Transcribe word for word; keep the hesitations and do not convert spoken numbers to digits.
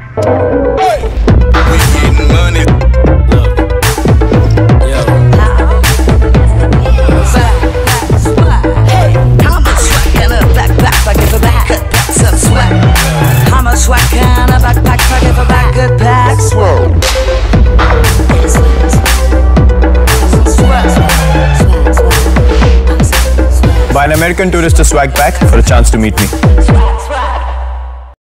We getting money. Yo. How much swag in a backpack? I give a back good pack some swag. How much swag in a backpack? I give a back good pack swag. Buy an American Tourister swag pack for a chance to meet me.